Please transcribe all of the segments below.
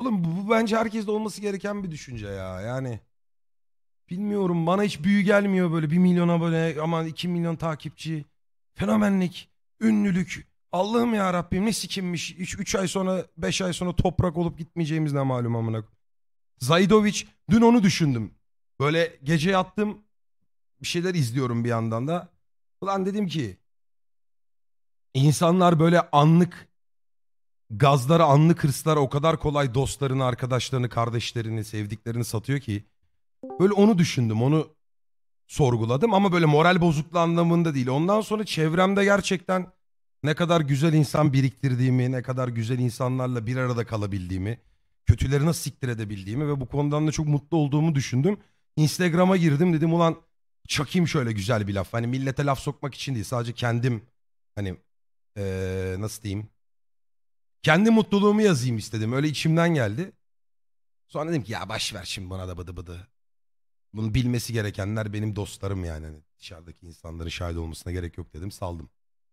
Oğlum bu bence herkeste olması gereken bir düşünce ya. Yani bilmiyorum, bana hiç büyü gelmiyor böyle 1 milyon abone, aman 2 milyon takipçi. Fenomenlik, ünlülük. Allah'ım ya Rabbim, ne sikimmiş. 3 ay sonra 5 ay sonra toprak olup gitmeyeceğimiz ne malum amına. Zaidovic, dün onu düşündüm. Böyle gece yattım, bir şeyler izliyorum bir yandan da. Ulan dedim ki insanlar böyle anlık gazlara, anlık hırslara o kadar kolay dostlarını, arkadaşlarını, kardeşlerini, sevdiklerini satıyor ki. Böyle onu düşündüm, onu sorguladım ama böyle moral bozukluğu anlamında değil. Ondan sonra çevremde gerçekten ne kadar güzel insan biriktirdiğimi, ne kadar güzel insanlarla bir arada kalabildiğimi, kötüleri nasıl siktir edebildiğimi ve bu konudan da çok mutlu olduğumu düşündüm. Instagram'a girdim, dedim ulan çakayım şöyle güzel bir laf. Hani millete laf sokmak için değil, sadece kendim hani nasıl diyeyim, kendi mutluluğumu yazayım istedim. Öyle içimden geldi. Sonra dedim ki ya baş ver şimdi bana da bıdı bıdı. Bunu bilmesi gerekenler benim dostlarım yani. Hani dışarıdaki insanların şahit olmasına gerek yok dedim, saldım.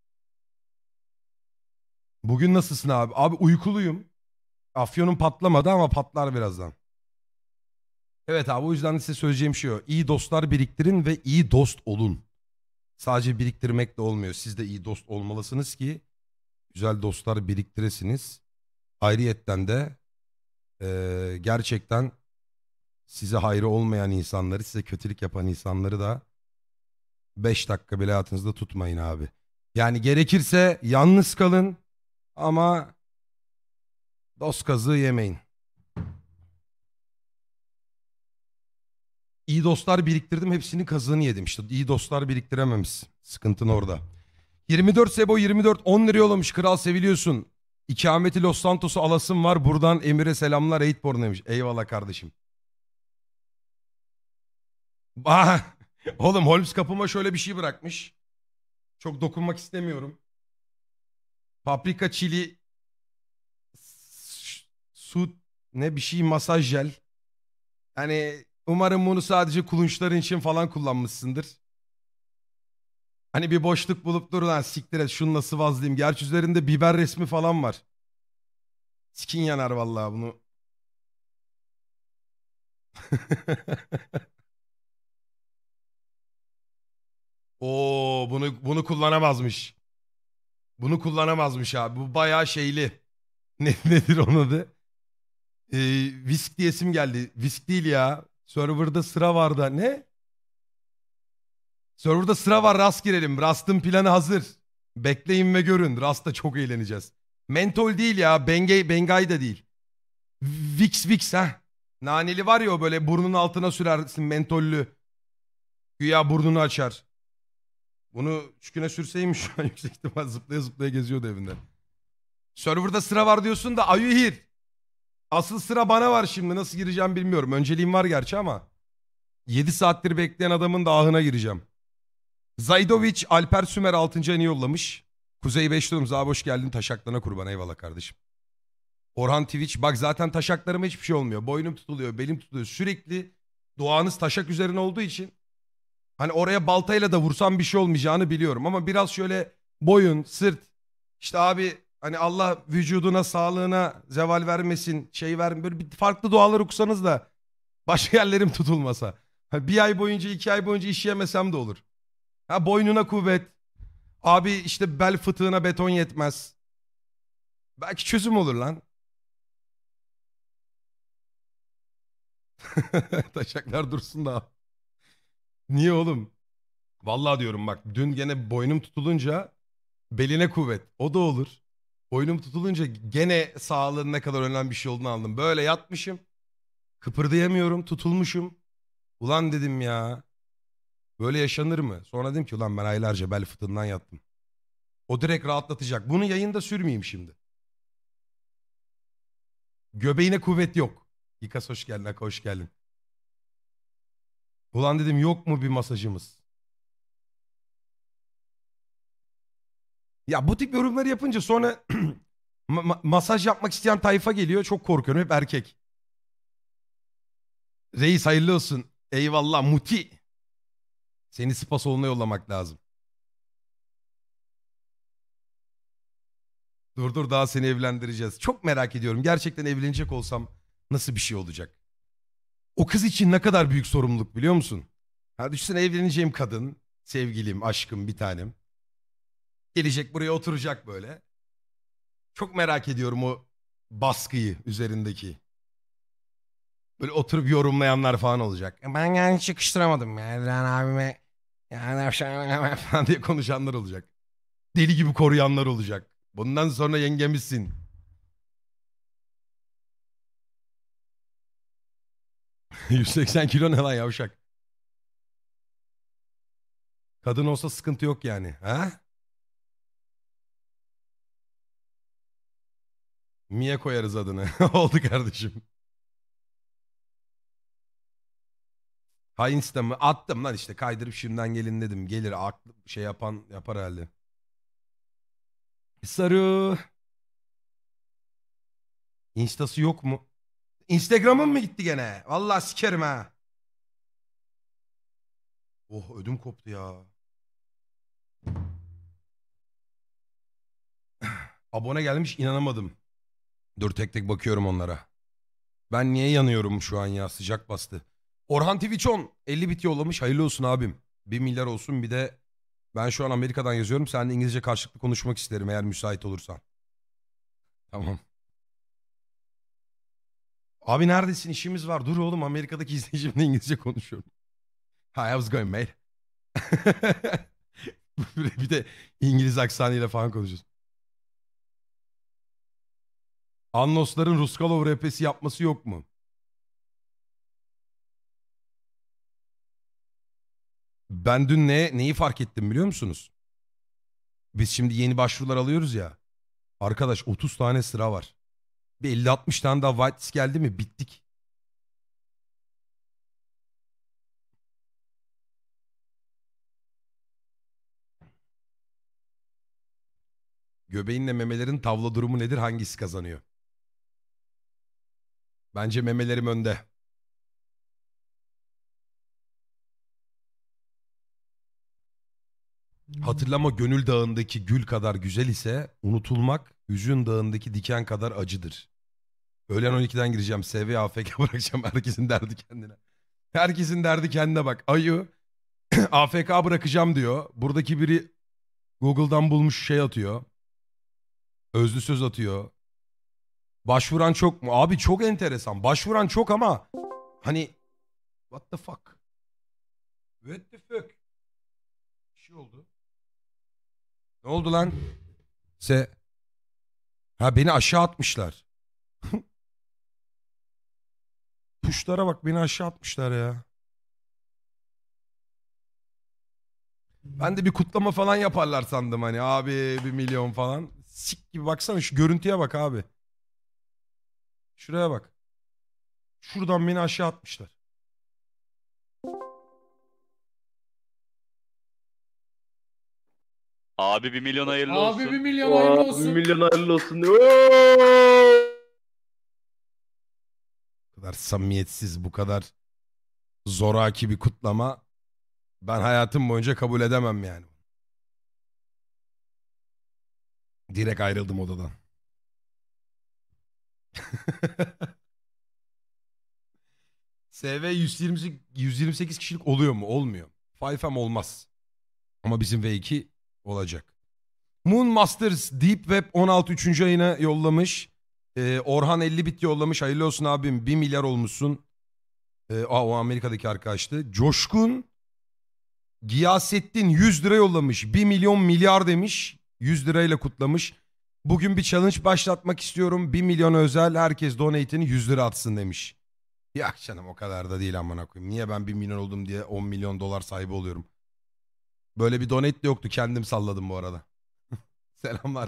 Bugün nasılsın abi? Abi uykuluyum. Afyonum patlamadı ama patlar birazdan. Evet abi, o yüzden de size söyleyeceğim şey o. İyi dostlar biriktirin ve iyi dost olun. Sadece biriktirmek de olmuyor. Siz de iyi dost olmalısınız ki güzel dostlar biriktiresiniz. Ayrıyetten de gerçekten size hayrı olmayan insanları, size kötülük yapan insanları da 5 dakika bile hayatınızda tutmayın abi. Yani gerekirse yalnız kalın ama dost kazığı yemeyin. İyi dostlar biriktirdim, hepsinin kazığını yedim işte. İyi dostlar biriktirememişsin. Sıkıntın orada. 24 Sebo 24 10 lira yollamış. Kral seviliyorsun. İkameti Los Santos'u alasım var. Buradan Emir'e selamlar. Eightborn demiş. Eyvallah kardeşim. Ah, oğlum Holmes kapıma şöyle bir şey bırakmış. Çok dokunmak istemiyorum. Paprika, çili, su, ne bir şey, masaj jel. Hani umarım bunu sadece kulunçların için falan kullanmışsındır. Hani bir boşluk bulup dur lan siktir et şununla sıvazlayayım. Gerçi üzerinde biber resmi falan var. Skin yanar vallahi bunu. Oo, bunu kullanamazmış. Bunu kullanamazmış abi. Bu bayağı şeyli. Nedir onun adı? Visk diyesim geldi. Visk değil ya. Server'da sıra var da. Ne? Server'da sıra var, rast girelim. Rast'ın planı hazır. Bekleyin ve görün. Rast'ta çok eğleneceğiz. Mentol değil ya. Bengay da değil. Vicks ha. Naneli var ya, o böyle burnun altına sürersin mentollü. Güya burnunu açar. Bunu 3 güne sürseymiş şu an yüksek ihtimal zıplaya zıplaya geziyordu evinde. Server'da sıra var diyorsun da ayuhir. Asıl sıra bana var şimdi. Nasıl gireceğim bilmiyorum. Önceliğim var gerçi ama 7 saattir bekleyen adamın da ahına gireceğim. Zaydovic Alper Sümer 6. ayını yollamış. Kuzey Beşliğimiz abi hoş geldin. Taşaklarına kurban, eyvallah kardeşim. Orhan Twitch bak zaten taşaklarıma hiçbir şey olmuyor. Boynum tutuluyor, belim tutuluyor. Sürekli doğanız taşak üzerine olduğu için hani oraya baltayla da vursam bir şey olmayacağını biliyorum. Ama biraz şöyle boyun, sırt, işte abi hani Allah vücuduna, sağlığına zeval vermesin, şey vermesin. Böyle bir farklı dualar okusanız da başka yerlerim tutulmasa. Ha, bir ay boyunca, 2 ay boyunca işeyemesem de olur. Ha, boynuna kuvvet. Abi işte bel fıtığına beton yetmez. Belki çözüm olur lan. Taşaklar dursun da. Niye oğlum? Vallahi diyorum bak, dün gene boynum tutulunca beline kuvvet. O da olur. Boynum tutulunca gene sağlığın ne kadar önemli bir şey olduğunu anladım. Böyle yatmışım. Kıpırdayamıyorum. Tutulmuşum. Ulan dedim ya. Böyle yaşanır mı? Sonra dedim ki ulan ben aylarca bel fıtığından yattım. O direkt rahatlatacak. Bunu yayında sürmeyeyim şimdi. Göbeğine kuvvet yok. İkas hoş geldin. Aka hoş geldin. Ulan dedim yok mu bir masajımız? Ya bu tip yorumları yapınca sonra masaj yapmak isteyen tayfa geliyor. Çok korkuyorum. Hep erkek. Reis hayırlı olsun. Eyvallah Muti. Seni spa salonuna yollamak lazım. Dur dur, daha seni evlendireceğiz. Çok merak ediyorum. Gerçekten evlenecek olsam Nasıl bir şey olacak? O kız için ne kadar büyük sorumluluk biliyor musun? Ha düşünsene evleneceğim kadın, sevgilim, aşkım, bir tanem. Gelecek buraya oturacak böyle. Çok merak ediyorum o baskıyı üzerindeki. Böyle oturup yorumlayanlar falan olacak. Ben yani hiç yakıştıramadım ya Erdoğan abime. Yani falan diye konuşanlar olacak. Deli gibi koruyanlar olacak. Bundan sonra yengemizsin. 180 kilo ne lan yavşak? Kadın olsa sıkıntı yok yani. Ha? Mia koyarız adını. Oldu kardeşim. Ha Insta mı? Attım lan işte kaydırıp şimdiden gelin dedim. Gelir aklı şey yapan yapar herhalde. Sarı. Instası yok mu? Instagram'ın mı gitti gene? Vallahi sikerim ha. Oh ödüm koptu ya. Abone gelmiş inanamadım. Dur tek tek bakıyorum onlara. Ben niye yanıyorum şu an ya sıcak bastı. Orhan Twitch 50 bit yollamış. Hayırlı olsun abim. 1 milyar olsun bir de ben şu an Amerika'dan yazıyorum. Seninle İngilizce karşılıklı konuşmak isterim eğer müsait olursan. Tamam. Abi neredesin işimiz var. Dur oğlum Amerika'daki izleyicimle İngilizce konuşuyorum. Hi I was going mate. Bir de İngiliz aksanıyla falan konuşuyoruz. Annosların Ruskalov rapesi yapması yok mu? Ben dün neyi fark ettim biliyor musunuz? Biz şimdi yeni başvurular alıyoruz ya. Arkadaş 30 tane sıra var. Bir 50-60 tane daha whitelist geldi mi bittik. Göbeğinle memelerin tavla durumu nedir? Hangisi kazanıyor? Bence memelerim önde. Hatırlama Gönül Dağı'ndaki gül kadar güzel ise unutulmak Hüzün Dağı'ndaki diken kadar acıdır. Öğlen 12'den gireceğim. SV AFK bırakacağım. Herkesin derdi kendine. Herkesin derdi kendine bak. Ayı AFK bırakacağım diyor. Buradaki biri Google'dan bulmuş şey atıyor. Özlü söz atıyor. Başvuran çok mu? Abi çok enteresan. Başvuran çok ama hani what the fuck? What the fuck? Bir şey oldu. Ne oldu lan? Se ha beni aşağı atmışlar. Puşlara bak beni aşağı atmışlar ya. Ben de bir kutlama falan yaparlar sandım hani abi 1 milyon falan. Sik gibi baksana şu görüntüye bak abi. Şuraya bak. Şuradan beni aşağı atmışlar. Abi 1 milyon hayırlı Abi bir olsun. milyon hayırlı Aa, bir olsun. milyon hayırlı olsun. Oo! Bu kadar samimiyetsiz bu kadar zoraki bir kutlama ben hayatım boyunca kabul edemem yani. Direkt ayrıldım odadan. SV 128 kişilik oluyor mu? Olmuyor. 5M olmaz. Ama bizim V2 olacak. Moon Masters Deep Web 16 3. ayına yollamış. Orhan 50 bit yollamış. Hayırlı olsun abim. 1 milyar olmuşsun. O Amerika'daki arkadaştı. Coşkun Giyasettin 100 lira yollamış. 1 milyon milyar demiş. 100 lirayla kutlamış. Bugün bir challenge başlatmak istiyorum. 1 milyon özel herkes donate'ini 100 lira atsın demiş. Ya canım o kadar da değil amına koyayım. Niye ben 1 milyon oldum diye 10 milyon dolar sahibi oluyorum. Böyle bir donate de yoktu. Kendim salladım bu arada. Selamlar.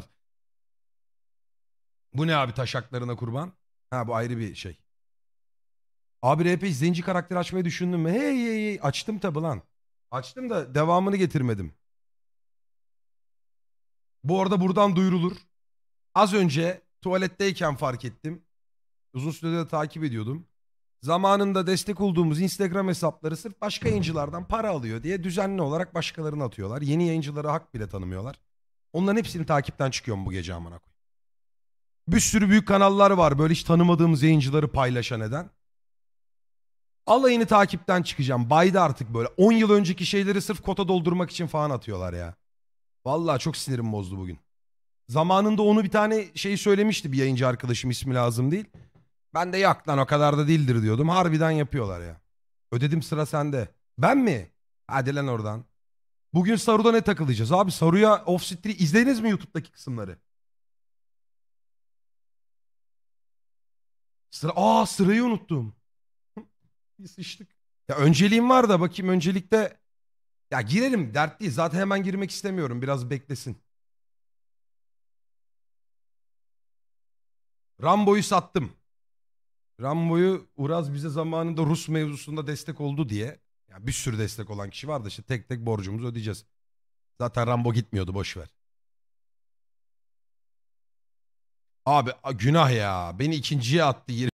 Bu ne abi taşaklarına kurban? Ha bu ayrı bir şey. Abi RP zenci karakteri açmayı düşündün mü? Hey hey hey açtım tabi lan. Açtım da devamını getirmedim. Bu arada buradan duyurulur. Az önce tuvaletteyken fark ettim. Uzun süredir de takip ediyordum. Zamanında destek olduğumuz Instagram hesapları sırf başka yayıncılardan para alıyor diye düzenli olarak başkalarına atıyorlar. Yeni yayıncılara hak bile tanımıyorlar. Onların hepsini takipten çıkıyorum bu gece amına koyayım. Bir sürü büyük kanallar var böyle hiç tanımadığımız yayıncıları paylaşan eden. Alayını takipten çıkacağım. Baydı artık böyle. 10 yıl önceki şeyleri sırf kota doldurmak için falan atıyorlar ya. Vallahi çok sinirim bozdu bugün. Zamanında onu bir tane şey söylemişti bir yayıncı arkadaşım, ismi lazım değil. Ben de yak lan o kadar da değildir diyordum. Harbiden yapıyorlar ya. Ödedim, sıra sende. Ben mi? Hadi lan oradan. Bugün Saru'da ne takılacağız? Abi Saru'ya Off Street'i izlediniz mi YouTube'daki kısımları? Sırayı unuttum. Bir sıçtık. Ya önceliğim var da bakayım öncelikte. Ya girerim, dert değil. Zaten hemen girmek istemiyorum. Biraz beklesin. Rambo'yu sattım. Rambo'yu Uraz bize zamanında Rus mevzusunda destek oldu diye. Ya bir sürü destek olan kişi vardı, işte tek tek borcumuzu ödeyeceğiz. Zaten Rambo gitmiyordu, boş ver. Abi günah ya. Beni ikinciye attı.